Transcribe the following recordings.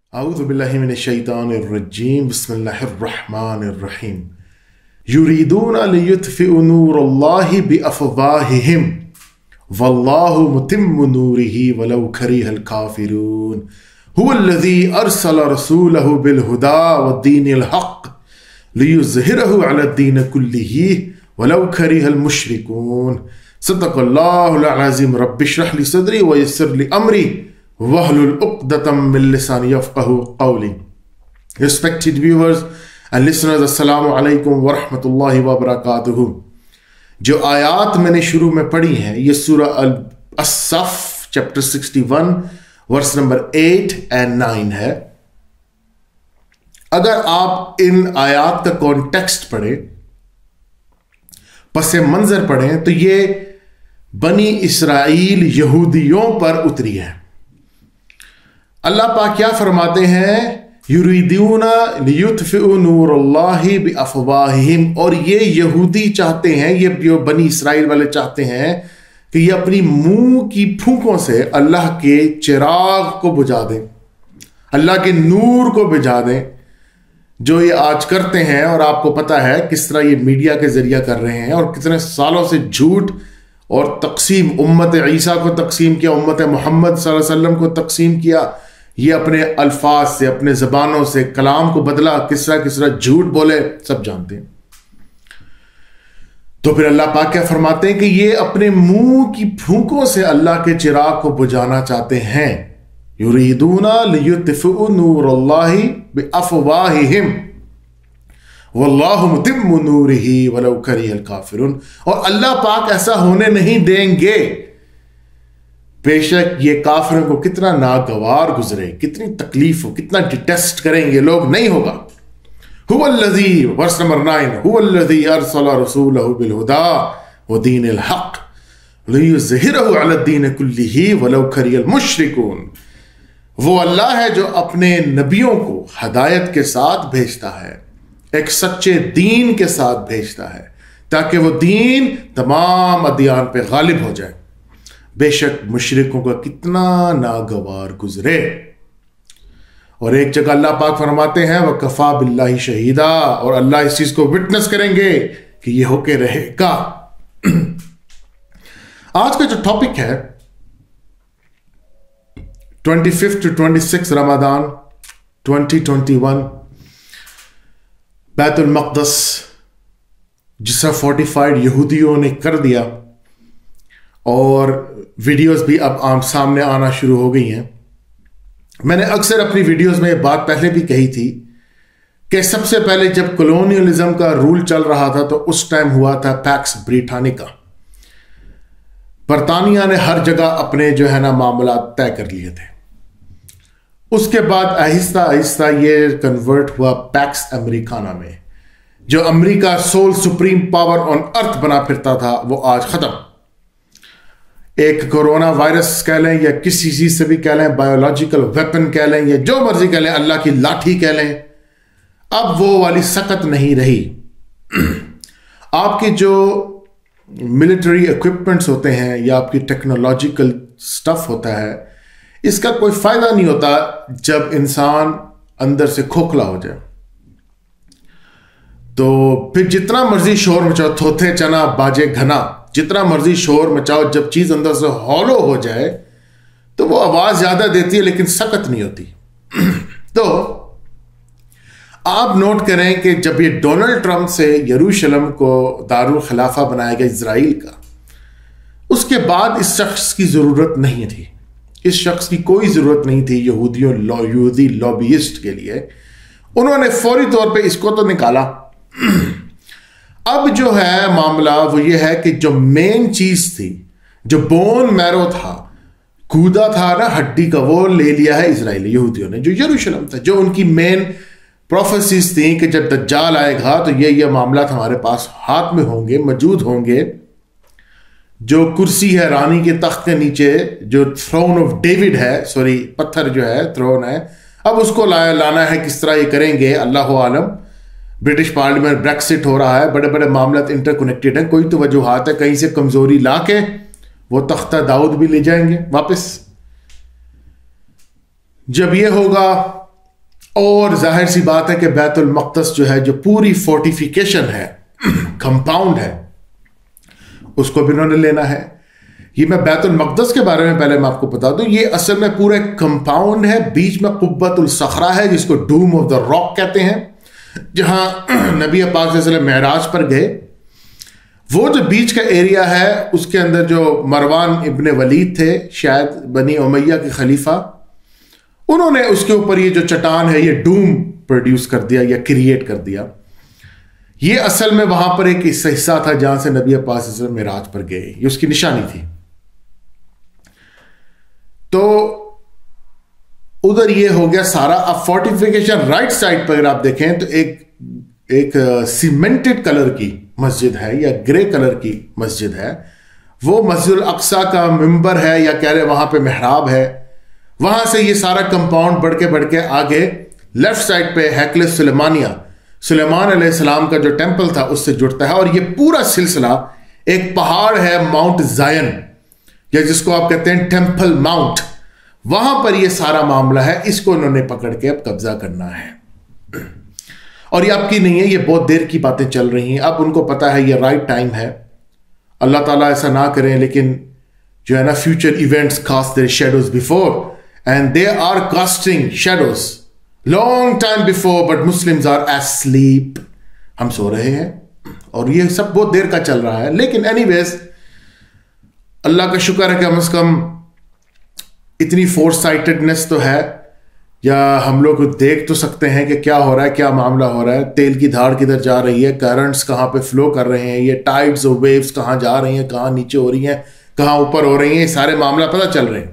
औज़ु बिल्लाहि मिनश्शैतानिर्रजीम बिस्मिल्लाहिर्रहमानिर्रहीम युरीदूना लियुत्फ़िउ नूरल्लाहि बिअफ़वाहिहिम वल्लाहु मुतिम्मु नूरिही वलौ करिहल काफ़िरून हुवल्लज़ी अरसला रसूलहु बिलहुदा वद्दीनिल हक़्क़ लियुज़हिरहु अलद्दीनि कुल्लिही वलौ करिहल मुश्रिकून। सदक़ल्लाहुल अज़ीम। रब्बिश्रह ली सदरी व यस्सिर ली अमरी wahlul uqdatam min lisani yafqahu qawli। Respected viewers and listeners, assalamu alaikum wa rahmatullahi wa barakatuhu। जो आयात मैंने शुरू में पढ़ी हैं ये सूरह अस-सफ़ चैप्टर 61 वर्स नंबर 8 और 9 है। अगर आप इन आयात का कॉन्टेक्स्ट पढ़ें, पसे मंजर पढ़ें, तो ये बनी इसराइल यहूदियों पर उतरी है। अल्लाह पाक क्या फरमाते हैं, युरीदूना लियुत्फ़िउ नूरल्लाहि बिअफ़वाहिहिम, और ये यहूदी चाहते हैं, ये जो बनी इसराइल वाले चाहते हैं कि ये अपनी मुंह की फूंकों से अल्लाह के चिराग को बुझा दें, अल्लाह के नूर को बुझा दें, जो ये आज करते हैं। और आपको पता है किस तरह ये मीडिया के जरिए कर रहे हैं और कितने सालों से झूठ और तकसीम, उम्मत ईसा को तकसीम किया, उम्मत मोहम्मद सल्लल्लाहु अलैहि वसल्लम को तकसीम किया। ये अपने अल्फाज से, अपने ज़बानों से कलाम को बदला, किस तरह झूठ बोले, सब जानते हैं। तो फिर अल्लाह पाक क्या फरमाते हैं कि ये अपने मुंह की फूंकों से अल्लाह के चिराग को बुझाना चाहते हैं। युरीदूना लियुत्फ़िउ नूरल्लाहि बिअफ़वाहिहिम वल्लाहु मुतिम्मु नूरिही वलौ करिहल काफ़िरून। और अल्लाह पाक ऐसा होने नहीं देंगे, बेशक ये काफिरों को कितना नागवार गुजरे, कितनी तकलीफ हो, कितना डिटेस्ट करेंगे लोग, नहीं होगा। हुवल्लज़ी, वर्स नंबर 9, हुवल्लज़ी अरसला रसूलहु बिलहुदा वदीनिल हक़्क़ लियुज़हिरहु अलद्दीनि कुल्लिही वलौ करिहल मुश्रिकून। वो अल्लाह है जो अपने नबियों को हदायत के साथ भेजता है, एक सच्चे दीन के साथ भेजता है, ताकि वो दीन तमाम अदियान पे गालिब हो जाए। बेशक मुशरिकों का कितना नागवार गुजरे। और एक जगह अल्लाह पाक फरमाते हैं वह कफा बिल्लाहि शहीदा, और अल्लाह इस चीज को विटनेस करेंगे कि ये होके रहेगा। आज का जो टॉपिक है 25 to 26 रमजान 2021, बैतुल मक़दस जिसे फोर्टिफाइड यहूदियों ने कर दिया, और वीडियोस भी अब आम सामने आना शुरू हो गई हैं। मैंने अक्सर अपनी वीडियोस में ये बात पहले भी कही थी कि सबसे पहले जब कॉलोनियलिज्म का रूल चल रहा था तो उस टाइम हुआ था पैक्स ब्रिटानिका। बरतानिया ने हर जगह अपने जो है ना मामला तय कर लिए थे। उसके बाद आहिस्ता आहिस्ता ये कन्वर्ट हुआ पैक्स अमेरिकाना में। जो America sole supreme power on earth बना फिरता था वो आज खत्म। एक कोरोना वायरस कह लें या किसी चीज से भी कह लें, बायोलॉजिकल वेपन कह लें या जो मर्जी कह लें, अल्लाह की लाठी कह लें, अब वो वाली सकत नहीं रही। आपकी जो मिलिट्री इक्विपमेंट्स होते हैं या आपकी टेक्नोलॉजिकल स्टफ होता है, इसका कोई फायदा नहीं होता जब इंसान अंदर से खोखला हो जाए। तो फिर जितना मर्जी शोर मचाओ, थोथे चना बाजे घना, जितना मर्जी शोर मचाओ, जब चीज अंदर से हॉलो हो जाए तो वो आवाज ज्यादा देती है लेकिन सकत नहीं होती। तो आप नोट करें कि जब ये डोनाल्ड ट्रंप से यरूशलेम को दारुल खिलाफा बनाया गया इजराइल का, उसके बाद इस शख्स की जरूरत नहीं थी। इस शख्स की कोई जरूरत नहीं थी यहूदी लॉबियिस्ट के लिए। उन्होंने फौरी तौर पे इसको तो निकाला। अब जो है मामला वो ये है कि जो मेन चीज थी, जो बोन मैरो था, कूदा था ना हड्डी का, वो ले लिया है इजराइली यहूदियों ने। जो यरूशलेम था, जो उनकी मेन प्रोफेसीज थी कि जब दज्जाल आएगा तो ये मामला हमारे पास हाथ में होंगे, मौजूद होंगे। जो कुर्सी है रानी के तख्त के नीचे, जो थ्रोन ऑफ डेविड है, सॉरी पत्थर जो है थ्रोन है, अब उसको लाना है। किस तरह ये करेंगे अल्लाह आलम। ब्रिटिश पार्लियामेंट ब्रेक्सिट हो रहा है, बड़े बड़े मामला इंटरकनेक्टेड हैं, कोई तो वजूहात है, कहीं से कमजोरी लाके वो तख्ता दाऊद भी ले जाएंगे वापस। जब ये होगा और जाहिर सी बात है कि बैतुल मक़दस जो है, जो पूरी फोर्टिफिकेशन है, कंपाउंड है, उसको भी उन्होंने लेना है। ये मैं बैतुल मक़दस के बारे में पहले मैं आपको बता दूं, ये असल में पूरा कंपाउंड है, बीच में कुब्बतुल सखरा है जिसको डूम ऑफ द रॉक कहते हैं, जहां नबी पाक सल्लल्लाहु अलैहि वसल्लम मेराज पर गए। वो जो बीच का एरिया है उसके अंदर जो मरवान इब्ने वलीद थे, शायद बनी उमैया के खलीफा, उन्होंने उसके ऊपर ये जो चट्टान है ये डूम प्रोड्यूस कर दिया या क्रिएट कर दिया। ये असल में वहां पर एक हिस्सा था जहां से नबी पाक सल्लल्लाहु अलैहि वसल्लम मेराज पर गए, ये उसकी निशानी थी। तो उधर ये हो गया सारा। अब फोर्टिफिकेशन राइट साइड पर अगर आप देखें तो एक सीमेंटेड कलर की मस्जिद है या ग्रे कलर की मस्जिद है, वो मस्जिद अक्सा का मिंबर है या कह रहे वहां पे मेहराब है। वहां से ये सारा कंपाउंड बढ़ के आगे लेफ्ट साइड पे हैकल सुलेमानिया, सुलेमान अलैहिस्सलाम का जो टेंपल था उससे जुड़ता है। और ये पूरा सिलसिला एक पहाड़ है माउंट जायन, या जिसको आप कहते हैं टेंपल माउंट, वहां पर ये सारा मामला है। इसको उन्होंने पकड़ के अब कब्जा करना है। और ये आपकी नहीं है, ये बहुत देर की बातें चल रही हैं। अब उनको पता है ये राइट टाइम है। अल्लाह ताला ऐसा ना करें, लेकिन जो है ना, future events cast their shadows before and they are casting shadows long time before, but Muslims are asleep. हम सो रहे हैं और ये सब बहुत देर का चल रहा है। लेकिन एनीवेज अल्लाह का शुक्र है कि कम से कम इतनी फोर्स साइटेडनेस तो है, या हम लोग देख तो सकते हैं कि क्या हो रहा है, क्या मामला हो रहा है, तेल की धार किधर जा रही है, करंट्स कहाँ पे फ्लो कर रहे हैं, ये टाइड्स और वेव्स कहाँ जा रही हैं, कहाँ नीचे हो रही हैं, कहाँ ऊपर हो रही हैं, ये सारे मामला पता चल रहे हैं।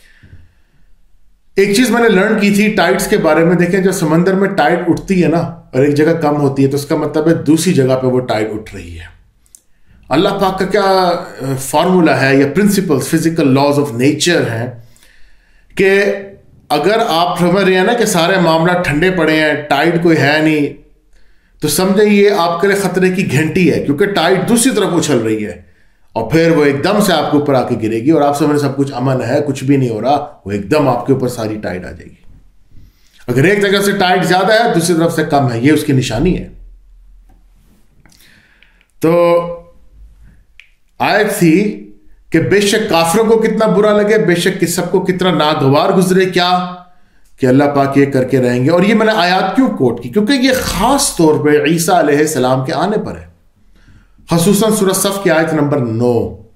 एक चीज मैंने लर्न की थी टाइड्स के बारे में। देखें, जब समंदर में टाइड उठती है ना और एक जगह कम होती है, तो उसका मतलब है दूसरी जगह पे वो टाइड उठ रही है। अल्लाह पाक का क्या फॉर्मूला है या principles, physical laws of nature हैं कि अगर आप समझ रहे हैं ना कि सारे मामला ठंडे पड़े हैं, टाइड कोई है नहीं, तो समझे ये आपके लिए खतरे की घंटी है, क्योंकि टाइड दूसरी तरफ उछल रही है और फिर वो एकदम से आपके ऊपर आके गिरेगी और आप समझ सब कुछ अमन है, कुछ भी नहीं हो रहा, वो एकदम आपके ऊपर सारी टाइड आ जाएगी। अगर एक जगह से टाइड ज्यादा है, दूसरी तरफ से कम है, ये उसकी निशानी है। तो आयत थी कि बेशक काफिरों को कितना बुरा लगे, बेशक कि सबको कितना नागवार गुजरे, क्या कि अल्लाह पाक ये करके रहेंगे। और ये मैंने आयत क्यों कोट की, क्योंकि ये खास तौर पे ईसा अलैहिस्सलाम के आने पर है, खसूसन सूरह सफ की आयत नंबर 9।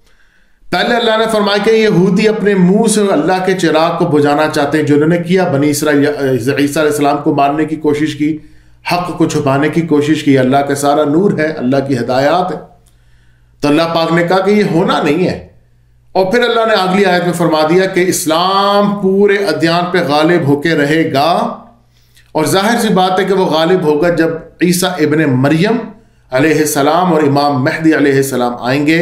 पहले अल्लाह ने फरमाया कि यहूदी अपने मुंह से अल्लाह के चिराग को बुझाना चाहते हैं, जो उन्होंने किया। बनी इसराइल ईसा अलैहिस्सलाम को मारने की कोशिश की, हक को छुपाने की कोशिश की। अल्लाह का सारा नूर है, अल्लाह की हिदायत है। तो अल्लाह पाक ने कहा कि ये होना नहीं है। और फिर अल्लाह ने अगली आयत में फरमा दिया कि इस्लाम पूरे अदयान पे गालिब होके रहेगा। और जाहिर सी बात है कि वो गालिब होगा जब ईसा इब्ने मरियम अलैहिस्सलाम और इमाम महदी अलैहिस्सलाम आएंगे,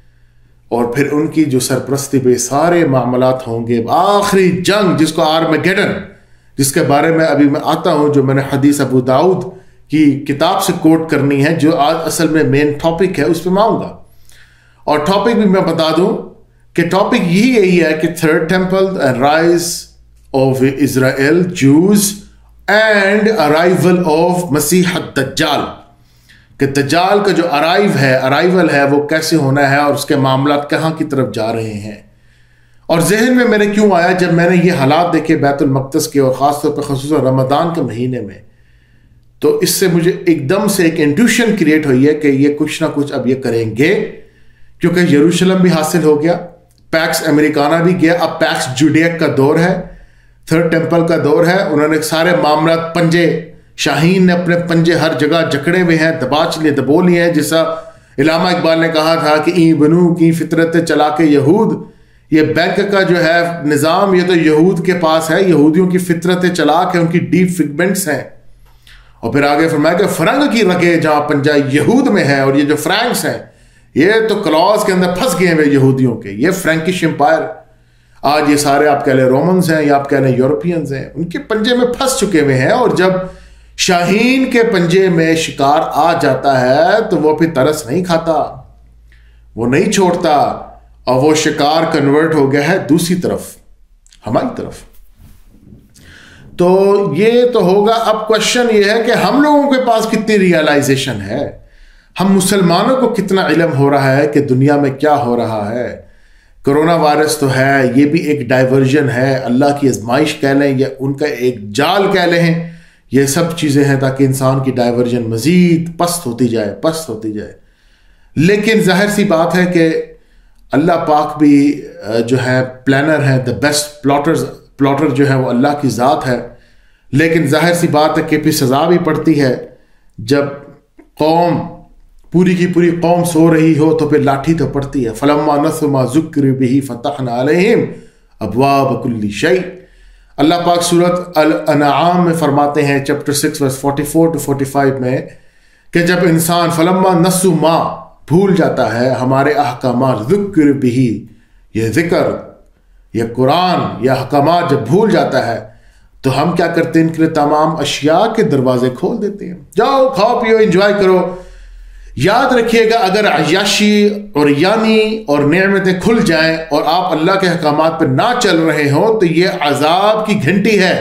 और फिर उनकी जो सरपरस्ती पे सारे मामलात होंगे। आखिरी जंग जिसको आर्मगेडन, जिसके बारे में अभी मैं आता हूं, जो मैंने हदीस अबू दाऊद की किताब से कोट करनी है, जो आज असल में मेन टॉपिक है, उस पर मैं आऊंगा। और टॉपिक भी मैं बता दूं कि टॉपिक यही है कि third temple and rise of Israel Jews and arrival of मसीह दज्जाल, कि दज्जाल का जो अराइवल है वो कैसे होना है और उसके मामला कहां की तरफ जा रहे हैं। और जहन में मेरे क्यों आया, जब मैंने ये हालात देखे बैतुल मक़दस के, और ख़ासतौर पर ख़ुसूसन रमज़ान के महीने में, तो इससे मुझे एकदम से एक इंट्यूशन क्रिएट हुई है कि ये कुछ ना कुछ अब ये करेंगे, क्योंकि यरूशलेम भी हासिल हो गया, पैक्स अमेरिकाना भी गया, अब पैक्स जुडियक का दौर है, थर्ड टेंपल का दौर है। उन्होंने सारे मामला पंजे, शाहीन ने अपने पंजे हर जगह जकड़े हुए हैं, दबो लिए हैं। जैसा इलामा इकबाल ने कहा था कि ई बनू की फितरत चला के यहूद, ये बैंक का जो है निज़ाम, ये तो यहूद के पास है, यहूदियों की फितरत चला के उनकी डीप फिगमेंट्स हैं। और फिर आगे फरमाया कि फ्रंग की रगे जहां पंजा यहूद में है, और ये जो फ्रैंक्स हैं ये तो क्लॉज के अंदर फंस गए हैं यहूदियों के। ये फ्रैंकिश एम्पायर, आज ये सारे आप कह लें रोमन्स हैं या आप कह लें यूरोपियंस हैं, उनके पंजे में फंस चुके हुए हैं। और जब शाहीन के पंजे में शिकार आ जाता है तो वो फिर तरस नहीं खाता, वो नहीं छोड़ता, और वो शिकार कन्वर्ट हो गया है दूसरी तरफ, हमारी तरफ। तो ये तो होगा। अब क्वेश्चन ये है कि हम लोगों के पास कितनी रियलाइजेशन है, हम मुसलमानों को कितना इल्म हो रहा है कि दुनिया में क्या हो रहा है। कोरोना वायरस तो है, ये भी एक डाइवर्जन है, अल्लाह की आजमाइश कह लें या उनका एक जाल कह लें, ये सब चीज़ें हैं ताकि इंसान की डाइवर्जन मज़ीद पस्त होती जाए। लेकिन जाहिर सी बात है कि अल्लाह पाक भी जो है प्लानर है, द बेस्ट प्लॉटर जो है वो अल्लाह की ज़ात है। लेकिन जाहिर सी बात है कि फिर सज़ा भी पड़ती है। जब कौम पूरी की पूरी कौम सो रही हो तो फिर लाठी तो पड़ती है। फलम्मा नसू मा ज़ुक्र बिही फ़तहना अलैहिम अब्वाब कुल्ली शै। अल्लाह पाक सूरत अल-अनआम में फरमाते हैं चैप्टर 6 वर्स 44 to 45 में कि जब इंसान फलम्मा नसू मा भूल जाता है हमारे अहकामात, ज़ुक्र बिही ये ज़िक्र, ये कुरान या अहकामात जब भूल जाता है तो हम क्या करते हैं, इनके लिए तमाम अशिया के दरवाजे खोल देते हैं। जाओ खाओ पियो एंजॉय करो। याद रखिएगा अगर अय्याशी और यानी और नेमतें खुल जाएं और आप अल्लाह के अहकामात पर ना चल रहे हो तो ये अजाब की घंटी है,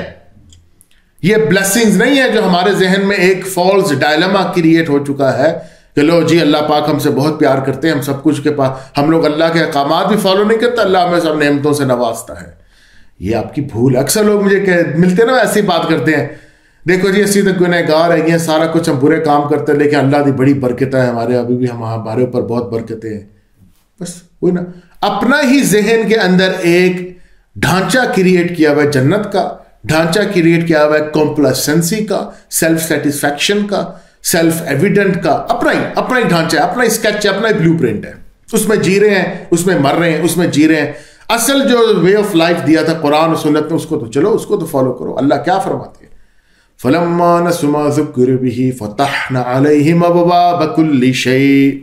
ये ब्लेसिंग्स नहीं है जो हमारे जहन में एक फॉल्स डायलेमा क्रिएट हो चुका है कि लो जी अल्लाह पाक हमसे बहुत प्यार करते हैं, हम सब कुछ के पास, हम लोग अल्लाह के अहकामात भी फॉलो नहीं करते, अल्लाह हमें सब नेमतों से नवाजता है। ये आपकी भूल। अक्सर लोग मुझे मिलते ना ऐसी बात करते हैं, देखो जी असी तो गुनहगार है, सारा कुछ हम बुरे काम करते हैं लेकिन अल्लाह की बड़ी बरकत है हमारे, अभी भी हमारे ऊपर बहुत बरकतें हैं। बस वही ना, अपना ही जहन के अंदर एक ढांचा क्रिएट किया हुआ है, जन्नत का ढांचा क्रिएट किया हुआ है, कॉम्प्लेसेंसी का, सेल्फ सेटिस्फैक्शन का, सेल्फ एविडेंट का, अपना ही ढांचा है, अपना ही स्केच है, अपना ही ब्लूप्रिंट है। उसमें जी रहे हैं, उसमें मर रहे हैं, उसमें जी रहे हैं। असल जो वे ऑफ लाइफ दिया था कुरान और सुन्नत में, उसको तो चलो, उसको तो फॉलो करो। अल्लाह क्या फरमाते हैं, फलम्मा नसू मा ज़ुक्र बिही फ़तहना अलैहिम अब्वाब कुल्ली शै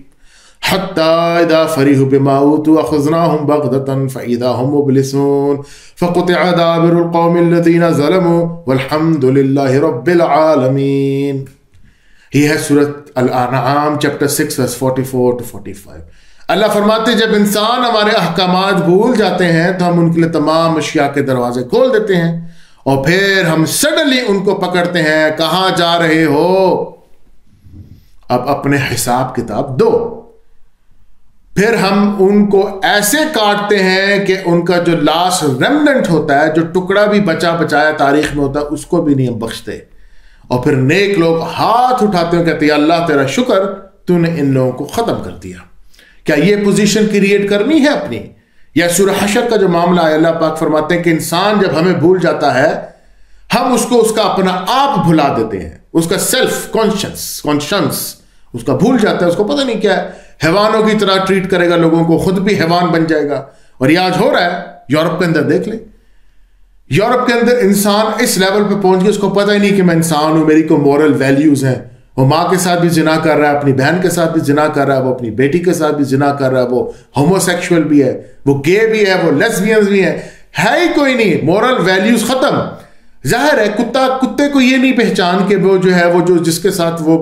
हत्ता इज़ा फ़रिहू बिमा ऊतू अख़ज़नाहुम बग़ततन फ़इज़ा हुम मुब्लिसून फ़क़ुतिअ दाबिरुल क़ौमिल लज़ीना ज़लमू वल्हम्दुलिल्लाहि रब्बिल आलमीन। ये है सूरत अल-अनआम चैप्टर 6 वर्स 44 to 45। अल्लाह फरमाते जब इंसान हमारे अहकामात भूल जाते हैं तो हम उनके लिए तमाम अशिया के दरवाजे खोल देते हैं और फिर हम सडनली उनको पकड़ते हैं, कहां जा रहे हो, अब अपने हिसाब किताब दो। फिर हम उनको ऐसे काटते हैं कि उनका जो लास्ट रेमनेंट होता है, जो टुकड़ा भी बचा बचाया तारीख में होता है, उसको भी नहीं हम बख्शते। और फिर नेक लोग हाथ उठाते हैं, कहते हैं अल्लाह तेरा शुक्र, तूने इन लोगों को खत्म कर दिया। क्या ये पोजीशन क्रिएट करनी है अपनी? या सूरह हशर का जो मामला है, अल्लाह पाक फरमाते हैं कि इंसान जब हमें भूल जाता है, हम उसको उसका अपना आप भुला देते हैं, उसका सेल्फ कॉन्शियस उसका भूल जाता है, उसको पता नहीं क्या है, हैवानों की तरह ट्रीट करेगा लोगों को, खुद भी हैवान बन जाएगा। और ये आज हो रहा है यूरोप के अंदर, देख ले, यूरोप के अंदर इंसान इस लेवल पे पहुंच गया, उसको पता ही नहीं कि मैं इंसान हूं, मेरी को मॉरल वैल्यूज हैं। वो माँ के साथ भी जिना कर रहा है, अपनी बहन के साथ भी जिना कर रहा है, वो अपनी बेटी के साथ भी जिना कर रहा है, वो होमोसेक्सुअल भी है, वो गे भी है, वो लेस्बियंस भी है ही कोई नहीं, मॉरल वैल्यूज खत्म। जाहिर है कुत्ते को ये नहीं पहचान के वो जो है, वो जो जिसके साथ वो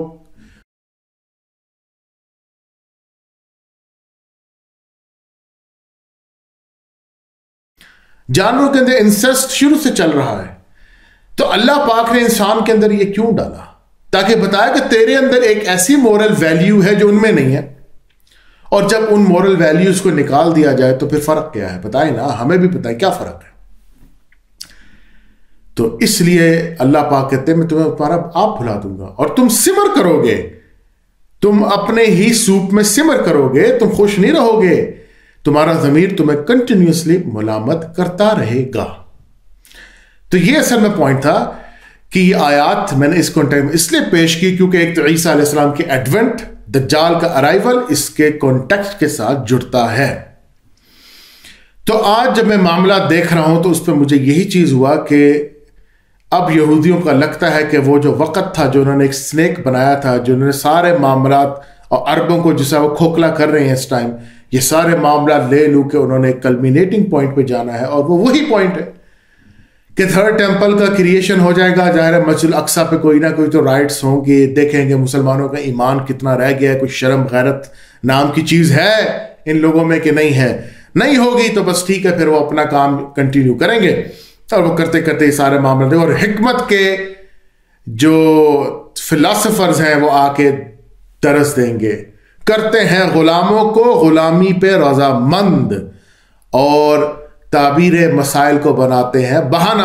जानवरों के अंदर इंसेस्ट शुरू से चल रहा है। तो अल्लाह पाक ने इंसान के अंदर ये क्यों डाला? ताकि बताया कि तेरे अंदर एक ऐसी मोरल वैल्यू है जो उनमें नहीं है, और जब उन मोरल वैल्यूज को निकाल दिया जाए तो फिर फर्क क्या है? बताए ना, हमें भी पता है क्या फर्क है। तो इसलिए अल्लाह पाक कहते हैं मैं तुम्हें तुम्हारा आप भुला दूंगा और तुम सिमर करोगे, तुम अपने ही सूप में सिमर करोगे, तुम खुश नहीं रहोगे, तुम्हारा ज़मीर तुम्हें कंटिन्यूसली मुलामत करता रहेगा। तो ये असल में पॉइंट था कि ये आयात मैंने इस कॉन्टेक्स्ट में इसलिए पेश की क्योंकि एक तो ईसा अलैहिस्सलाम की एडवेंट, दज्जाल का अराइवल इसके कॉन्टेक्स्ट के साथ जुड़ता है। तो आज जब मैं मामला देख रहा हूं तो उस पर मुझे यही चीज हुआ कि अब यहूदियों का लगता है कि वो जो वक़्त था, जो उन्होंने एक स्नेक बनाया था, जो उन्होंने सारे मामलात और अरबों को जिसे वो खोखला कर रहे हैं इस टाइम, ये सारे मामला ले लू के उन्होंने कल्मिनेटिंग पॉइंट पे जाना है, और वो वही पॉइंट है कि थर्ड टेंपल का क्रिएशन हो जाएगा। ज़ाहिर है मस्जिद अक्सा पे कोई ना कोई तो राइट्स होंगे, देखेंगे मुसलमानों का ईमान कितना रह गया है, कुछ शर्म गैरत नाम की चीज़ है इन लोगों में कि नहीं है। नहीं होगी तो बस ठीक है, फिर वो अपना काम कंटिन्यू करेंगे। और वो करते करते सारे मामले, और हिकमत के जो फिलोसफर्स हैं वो आके दरस देंगे, करते हैं गुलामों को गुलामी पे रजामंद और ताबीर मसाइल को बनाते हैं बहाना।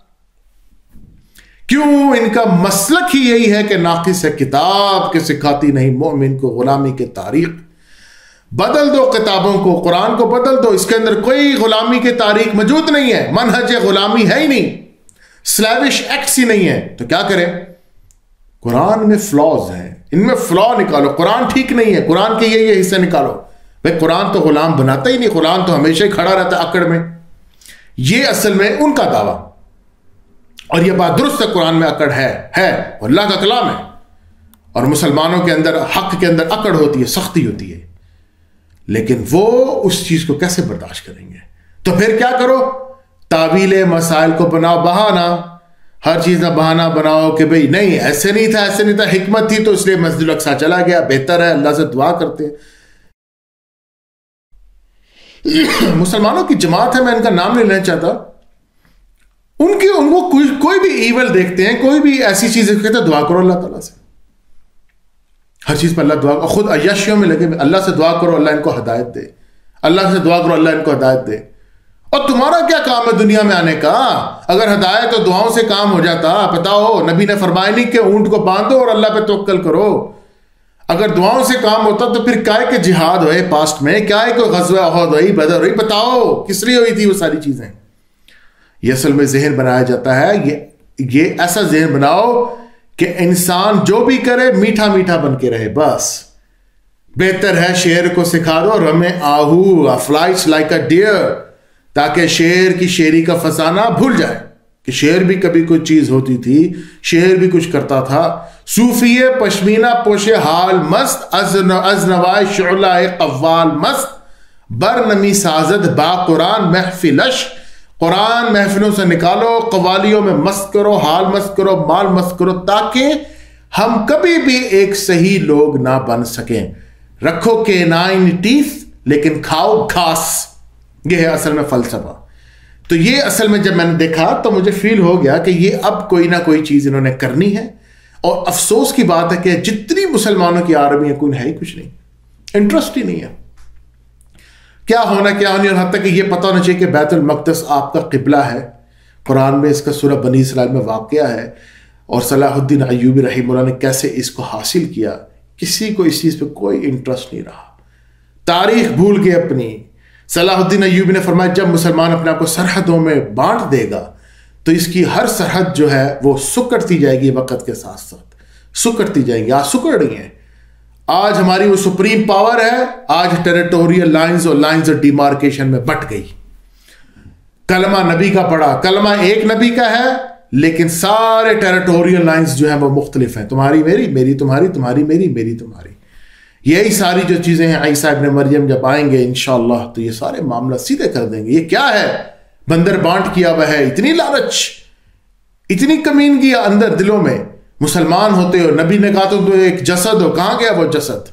क्यों? इनका मसलक ही यही है कि नाकिस है किताब के सिखाती नहीं मोमिन को गुलामी के तारीख। बदल दो किताबों को, कुरान को बदल दो, इसके अंदर कोई गुलामी की तारीख मौजूद नहीं है, मनहज गुलामी है ही नहीं, स्लैविश एक्ट्स ही नहीं है। तो क्या करें? कुरान में फ्लॉज हैं, इनमें फ्लॉ निकालो। कुरान ठीक नहीं है, कुरान के ये हिस्से निकालो। भाई कुरान तो गुलाम बनाता ही नहीं, कुरान तो हमेशा ही खड़ा रहता है अकड़ में। ये असल में उनका दावा, और यह बात दुरुस्त है, कुरान में अकड़ है और अल्लाह का कलाम है, और मुसलमानों के अंदर हक के अंदर अकड़ होती है, सख्ती होती है, लेकिन वो उस चीज को कैसे बर्दाश्त करेंगे? तो फिर क्या करो? तावीले मसाइल को बनाओ बहाना। हर चीज का बहाना बनाओ कि भाई नहीं ऐसे नहीं था, ऐसे नहीं था, हिकमत थी तो इसलिए मस्जिद अक्सा चला गया, बेहतर है, अल्लाह से दुआ करते हैं। मुसलमानों की जमात है, मैं इनका नाम नहीं लेना चाहता, उनको कोई भी ईवल देखते हैं, कोई भी ऐसी चीज कहते हैं, दुआ करो अल्लाह ताला से, हर चीज पर अल्लाह दुआ, खुद अय्याशियों में लगे, अल्लाह से दुआ करो अल्लाह इनको हिदायत दे, अल्लाह से दुआ करो अल्लाह इनको हिदायत दे। और तुम्हारा क्या काम है दुनिया में आने का? अगर हिदायत और दुआओं से काम हो जाता, बताओ, नबी ने फरमाया नहीं कि ऊंट को बांधो और अल्लाह पे तवक्कल करो। अगर दुआओं से काम होता तो फिर क्या है कि जिहाद हुए पास्ट में, क्या है कोई ग़ज़वा उहद हुई, बदर हुई, बताओ किस लिए हुई थी वो सारी चीजें? ये असल में जहन बनाया जाता है। ये ऐसा जहन बनाओ कि इंसान जो भी करे मीठा मीठा बन के रहे, बस। बेहतर है शेर को सिखा दो रमे आहू, फ्लाइज लाइक अ डियर, ताकि शेर की शेरी का फसाना भूल जाए कि शेर भी कभी कोई चीज होती थी, शेर भी कुछ करता था। सूफिये पश्मीना पोशे हाल मस्त, अजनवाए शुअला कव्वाल मस्त, बरनमी साजद बा कुरान महफिलश, कुरान महफिलों से निकालो, कवालियों में मस्त करो, हाल मस्त करो, माल मस्त करो, ताकि हम कभी भी एक सही लोग ना बन सकें। रखो के 9 टीथ लेकिन खाओ घास, ये है असल में फलसफा। तो ये असल में जब मैंने देखा तो मुझे फील हो गया कि ये अब कोई ना कोई चीज इन्होंने करनी है। और अफसोस की बात है कि जितनी मुसलमानों की आर्मी है कोई है ही कुछ नहीं, इंटरेस्ट ही नहीं है। क्या होना क्या होनी, और हद तक ये पता होना चाहिए कि बैतुल मक़दस आपका किबला है। कुरान में इसका सूरह बनी इसराइल में वाक़या है, और सलाहुद्दीन अय्यूबी रहमहुल्लाह ने कैसे इसको हासिल किया। किसी को इस चीज पे कोई इंटरेस्ट नहीं रहा, तारीख भूल गए अपनी। सलाहुद्दीन अय्यूबी ने फरमाया जब मुसलमान अपने आप को सरहदों में बांट देगा तो इसकी हर सरहद जो है वो सुकड़ती जाएगी, वक्त के साथ साथ सुकड़ती जाएगी। आज सुकड़ रही है, आज हमारी वो सुप्रीम पावर है, आज टेरिटोरियल लाइंस और लाइंस ऑफ डिमार्केशन में बट गई। कलमा नबी का पड़ा, कलमा एक नबी का है, लेकिन सारे टेरिटोरियल लाइंस जो है वो मुख्तलिफ हैं, तुम्हारी मेरी, मेरी तुम्हारी, तुम्हारी मेरी, मेरी तुम्हारी। यही सारी जो चीजें हैं, ईसा इब्न मरियम जब आएंगे इंशाअल्लाह तो ये सारे मामला सीधे कर देंगे। ये क्या है? बंदर बांट किया हुआ है, इतनी लालच, इतनी कमीनगी अंदर दिलों में। मुसलमान होते हो, नबी ने कहा तो एक जसद हो, कहां गया वो जसद?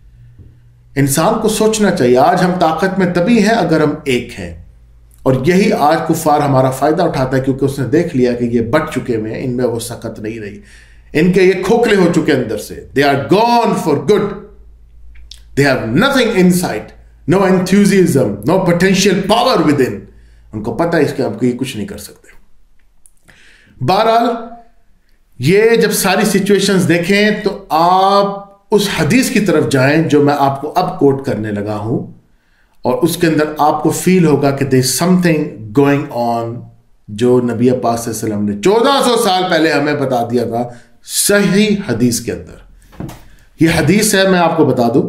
इंसान को सोचना चाहिए। आज हम ताकत में तभी हैं अगर हम एक हैं, और यही आज कुफार हमारा फायदा उठाता है, क्योंकि उसने देख लिया कि ये बट चुके हुए हैं, इनमें वो सकत नहीं रही, इनके ये खोखले हो चुके अंदर से। They are gone for good, they have nothing inside, no enthusiasm, no potential power within. उनको पता है इसके आपको ये कुछ नहीं कर सकते। बहरहाल ये जब सारी सिचुएशंस देखें तो आप उस हदीस की तरफ जाएं जो मैं आपको अब कोट करने लगा हूं, और उसके अंदर आपको फील होगा कि there is something going on, जो नबी पाक सल्लल्लाहु अलैहि वसल्लम ने 1400 साल पहले हमें बता दिया था सही हदीस के अंदर। ये हदीस है, मैं आपको बता दूं,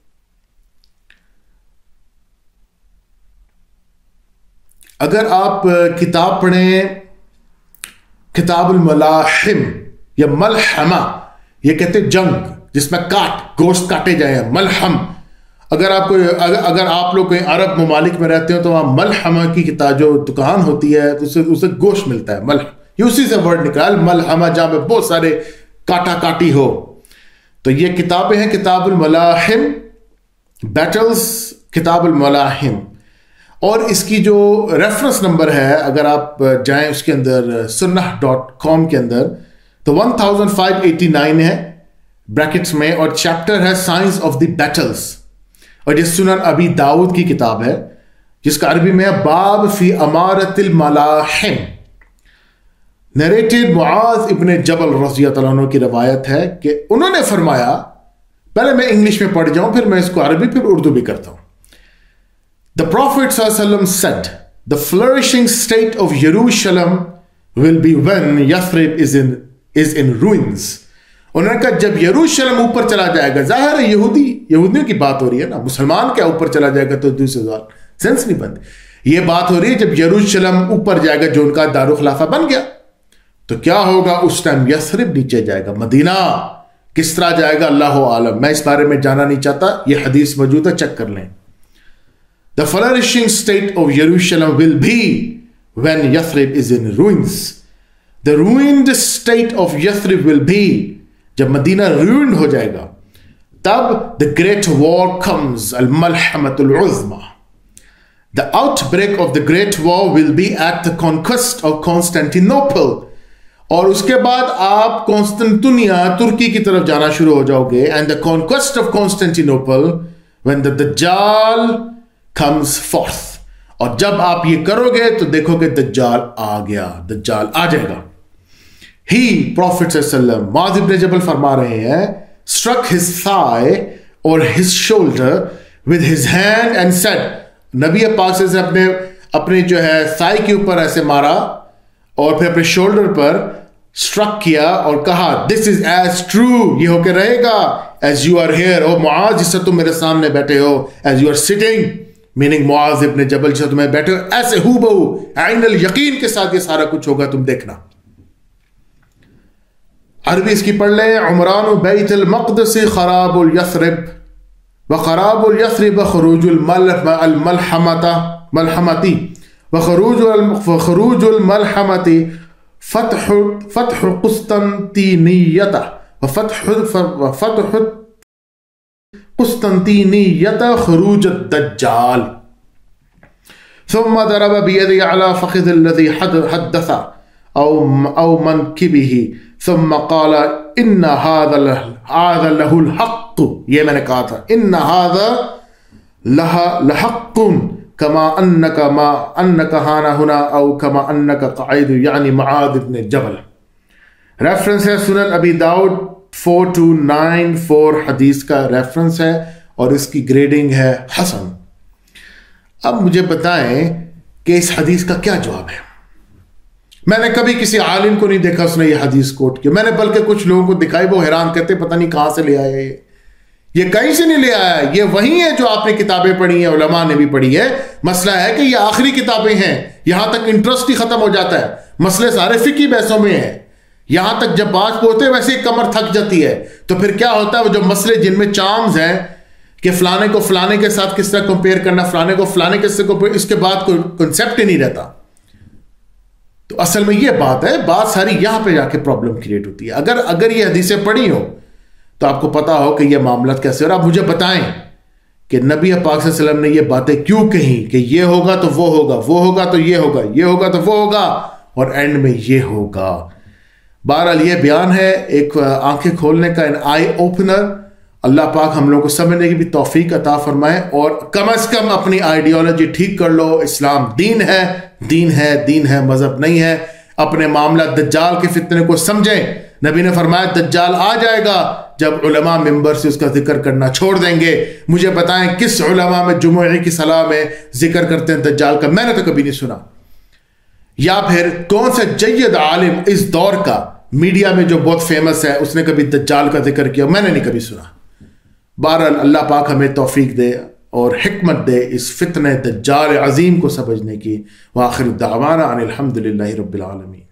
अगर आप किताब पढ़ें किताबुल मलाहिम या मलहमा, ये कहते हैं जंग जिसमें गोश्त काटे जाए, मलहम। अगर आप लोग कोई अरब ममालिक में रहते हो तो वहां मलहमा की किताब जो दुकान होती है तो उसे गोश्त मिलता है, मलहम, ये उसी से वर्ड निकाल मलहमा, जहां पे बहुत सारे काटा काटी हो। तो ये किताबें हैं किताबुल मलाहिम, बैटल्स, किताबुल मलाहिम। और इसकी जो रेफरेंस नंबर है, अगर आप जाएं उसके अंदर sunnah.com के अंदर, तो 1589 है ब्रैकेट्स में, और चैप्टर है साइंस ऑफ द बैटल्स, और ये सुनन अबी दाऊद की किताब है जिसका अरबी में बाब फी अमारतिल मलाहिम। नरेटेड मुआज इब्ने जबल रज़ी अल्लाह अन्हु की रवायत है कि उन्होंने फरमाया, पहले मैं इंग्लिश में पढ़ जाऊं फिर मैं इसको अरबी फिर उर्दू भी करता हूं। The Prophet ﷺ said, the flourishing state of Jerusalem will be when Yathrib is in ruins. उन्होंने कहा जब यरूशलेम ऊपर चला जाएगा, जाहिर है यहूदियों की बात हो रही है ना, मुसलमान क्या ऊपर चला जाएगा तो दूसरे सवाल सेंस नहीं बनती। ये बात हो रही है जब यरूशलेम ऊपर जाएगा जो उनका दारुल खिलाफा बन गया, तो क्या होगा उस टाइम? यथरिब नीचे जाएगा, मदीना किस तरह जाएगा अल्लाह आलम, मैं इस बारे में जाना नहीं चाहता, ये हदीस मौजूद है, चेक कर लें। The flourishing state of Jerusalem will be when Yathrib is in ruins. The ruined state of Yathrib will be, जब मदीना ruined हो जाएगा तब the great war comes, al-malhamatul uzma. The outbreak of the great war will be at the conquest of Constantinople. और उसके बाद आप कॉन्स्टेंटिनिया तुर्की की तरफ जाना शुरू हो जाओगे, and the conquest of Constantinople when the Dajjal comes forth. और जब आप ये करोगे तो देखोगे दज्जाल आ गया, दज्जाल आ जाएगा। ही प्रॉफिट सल्लल्लाहु मुआज़ इब्न जबल फरमा रहे हैं, struck his thigh or his shoulder with his hand and said, नबी पाक से अपने जो है थाई के ऊपर ऐसे मारा और फिर अपने शोल्डर पर स्ट्रक किया और कहा, दिस इज एज ट्रू, ये होके रहेगा, as you are here O मुआज़, जिससे तुम मेरे सामने बैठे हो, as you are sitting, meaning मुआज़ इब्न जबल जिससे तुम्हें बैठे हो, ऐसे हूबहू ऐनल यकीन के साथ ये सारा कुछ होगा, तुम देखना। अरबी इसकी पढ़ ले, उमरान बैतुल मक़दिस खराबुल यथरिब व खराबुल यथरिब खरूजुल मलहमती व खरूजुल मलहमती फतह कुस्तंतीनियता व फतह कुस्तंतीनियता खरूज दज्जाल सुम्मा दरब बियदी अला फखिद अल्लज़ी हद्दस औ मनकिबिही सुम्मा क़ाल इन्न हाज़ा लहुल हक़्क़, ये मैंने कहा था, इन्न हाज़ा लहक़्क़ुन कमा अन्नका हाना हुना औ कमा अन्नका क़ाइद, यानी मुआज़ इब्न जबल। रेफरेंस है सुनन अबी दाऊद 4294 हदीस का रेफरेंस है और इसकी ग्रेडिंग है हसन। अब मुझे बताएं कि इस हदीस का क्या जवाब है। मैंने कभी किसी आलिम को नहीं देखा उसने ये हदीस कोट की, मैंने बल्कि कुछ लोगों को दिखाई, वो हैरान कहते पता नहीं कहां से ले आया ये कहीं से नहीं ले आया, ये वही है जो आपने किताबें पढ़ी हैं, उलमा ने भी पढ़ी है। मसला है कि ये आखिरी किताबें हैं, यहां तक इंटरेस्ट ही खत्म हो जाता है, मसले सारे फिकी बहसों में हैं, यहां तक जब बात पहुंचते वैसे ही कमर थक जाती है। तो फिर क्या होता है, वो जो मसले जिनमें चार्म्स हैं कि फलाने को फलाने के साथ किस तरह कंपेयर करना, फलाने को फलाने के साथ कंपेयर, इसके बाद कोई कंसेप्ट ही नहीं रहता। तो असल में ये बात है, बात सारी यहां पे जाके प्रॉब्लम क्रिएट होती है। अगर ये हदीसें पढ़ी हो तो आपको पता हो कि ये मामला कैसे, और आप मुझे बताएं कि नबी पाक सल्लल्लाहु अलैहि वसल्लम ने ये बातें क्यों कही कि ये होगा तो वो होगा, वो होगा तो ये होगा, ये होगा तो वो होगा, और एंड में ये होगा। बहरहाल ये बयान है एक आंखें खोलने का, एन आई ओपनर। अल्लाह पाक हम लोगों को समझने की भी तौफीक अता फरमाए, और कम से कम अपनी आइडियोलॉजी ठीक कर लो। इस्लाम दीन है, दीन है, दीन है, मजहब नहीं है। अपने मामला दज्जाल के फितने को समझें। नबी ने फरमाया दज्जाल आ जाएगा जब उलमा मिंबर से उसका जिक्र करना छोड़ देंगे। मुझे बताएं किस उलमा में जुमुए की सलाह में जिक्र करते हैं दज्जाल का, मैंने तो कभी नहीं सुना। या फिर कौन सा जय्यद आलिम इस दौर का मीडिया में जो बहुत फेमस है उसने कभी दज्जाल का जिक्र किया, मैंने नहीं कभी सुना। बहरहाल अल्लाह पाक हमें तौफीक दे और हिकमत दे इस फितने दज्जाल अजीम को समझने की। व आखिर दावाना अनिल हम्दुलिल्लाहि रब्बिल आलमीन।